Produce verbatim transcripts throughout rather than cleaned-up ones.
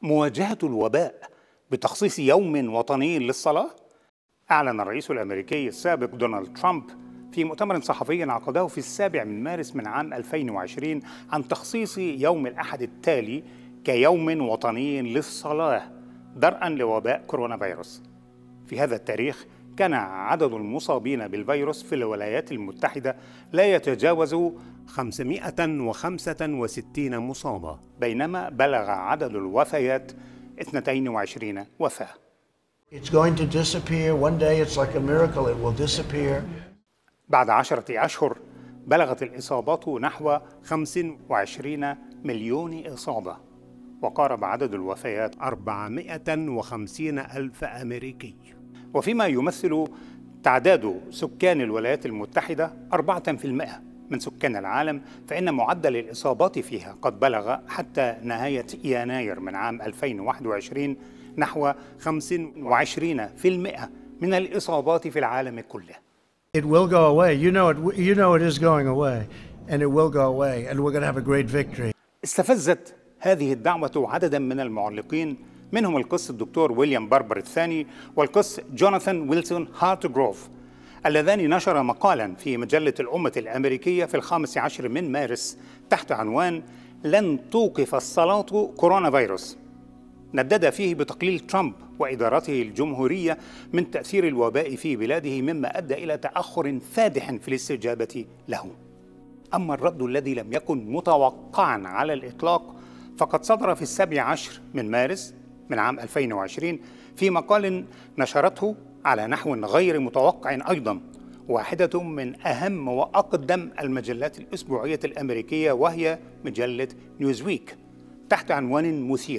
مواجهة الوباء بتخصيص يوم وطني للصلاة؟ أعلن الرئيس الأمريكي السابق دونالد ترامب في مؤتمر صحفي عقده في السابع من مارس من عام ألفين وعشرين عن تخصيص يوم الأحد التالي كيوم وطني للصلاة درءا لوباء كورونا فيروس. في هذا التاريخ كان عدد المصابين بالفيروس في الولايات المتحدة لا يتجاوز خمسمائة وخمسة وستين مصابة، بينما بلغ عدد الوفيات اثنتين وعشرين وفاة. It's going to disappear. One day it's like a miracle. It will disappear. بعد عشرة أشهر بلغت الإصابات نحو خمسة وعشرين مليون إصابة، وقارب عدد الوفيات أربعمائة وخمسين ألف أمريكي، وفيما يمثل تعداد سكان الولايات المتحدة أربعة بالمئة من سكان العالم، فإن معدل الإصابات فيها قد بلغ حتى نهاية يناير من عام ألفين وواحد وعشرين نحو خمسة وعشرين بالمئة من الإصابات في العالم كله. It will go away. You know it. You know it is going away, and it will go away, and we're going to have a great victory. استفزت هذه الدعوة عددا من المعلقين، منهم القس الدكتور ويليام باربر الثاني والقس جوناثان ويلسون هارتغروف، اللذان نشرا مقالا في مجلة الأمة الأمريكية في الخامس عشر من مارس تحت عنوان لن توقف الصلاة كورونا فيروس، ندد فيه بتقليل ترامب وإدارته الجمهورية من تأثير الوباء في بلاده، مما أدى إلى تأخر فادح في الاستجابة له. أما الرد الذي لم يكن متوقعا على الإطلاق فقد صدر في السابع عشر من مارس من عام ألفين وعشرين في مقال نشرته على نحو غير متوقع أيضا واحدة من أهم وأقدم المجلات الأسبوعية الأمريكية، وهي مجلة نيوزويك، تحت عنوان مثير: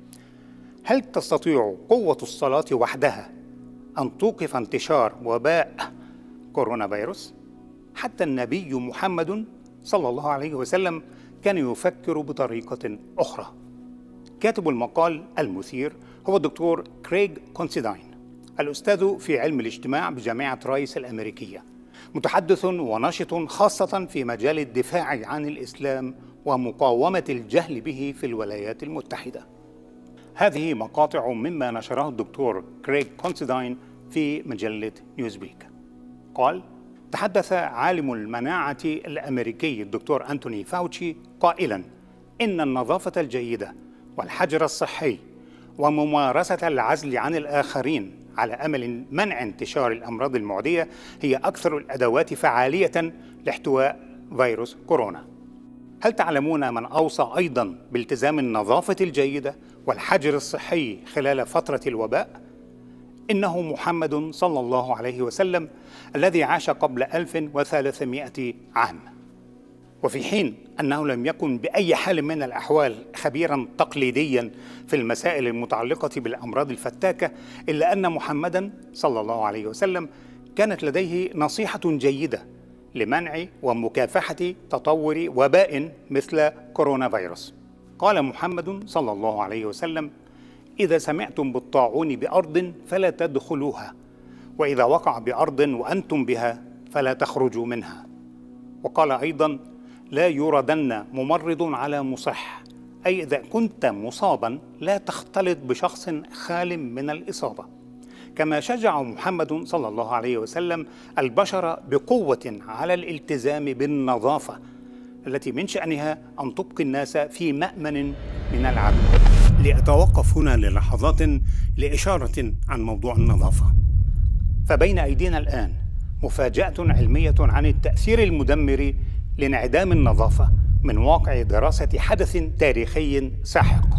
هل تستطيع قوة الصلاة وحدها أن توقف انتشار وباء كورونا فيروس؟ حتى النبي محمد صلى الله عليه وسلم كان يفكر بطريقة أخرى. كاتب المقال المثير هو الدكتور كريغ كونسيداين، الأستاذ في علم الاجتماع بجامعة رايس الأمريكية، متحدث وناشط خاصة في مجال الدفاع عن الإسلام ومقاومة الجهل به في الولايات المتحدة. هذه مقاطع مما نشره الدكتور كريغ كونسيداين في مجلة نيوزويك. قال: تحدث عالم المناعة الأمريكي الدكتور أنتوني فاوتشي قائلا إن النظافة الجيدة والحجر الصحي وممارسة العزل عن الآخرين على أمل منع انتشار الأمراض المعدية هي أكثر الأدوات فعالية لاحتواء فيروس كورونا. هل تعلمون من أوصى أيضا بالتزام النظافة الجيدة والحجر الصحي خلال فترة الوباء؟ إنه محمد صلى الله عليه وسلم الذي عاش قبل ألف وثلاثمائة عام. وفي حين أنه لم يكن بأي حال من الأحوال خبيرا تقليديا في المسائل المتعلقة بالأمراض الفتاكة، إلا أن محمدا صلى الله عليه وسلم كانت لديه نصيحة جيدة لمنع ومكافحة تطور وباء مثل كورونا فيروس. قال محمد صلى الله عليه وسلم: إذا سمعتم بالطاعون بأرض فلا تدخلوها، وإذا وقع بأرض وأنتم بها فلا تخرجوا منها. وقال أيضا: لا يردن ممرض على مصح، أي إذا كنت مصابا لا تختلط بشخص خال من الإصابة. كما شجع محمد صلى الله عليه وسلم البشر بقوة على الالتزام بالنظافة التي من شأنها أن تبقي الناس في مأمن من العدو. لأتوقف هنا للحظات لإشارة عن موضوع النظافة. فبين أيدينا الآن مفاجأة علمية عن التأثير المدمر لانعدام النظافة من واقع دراسة حدث تاريخي ساحق.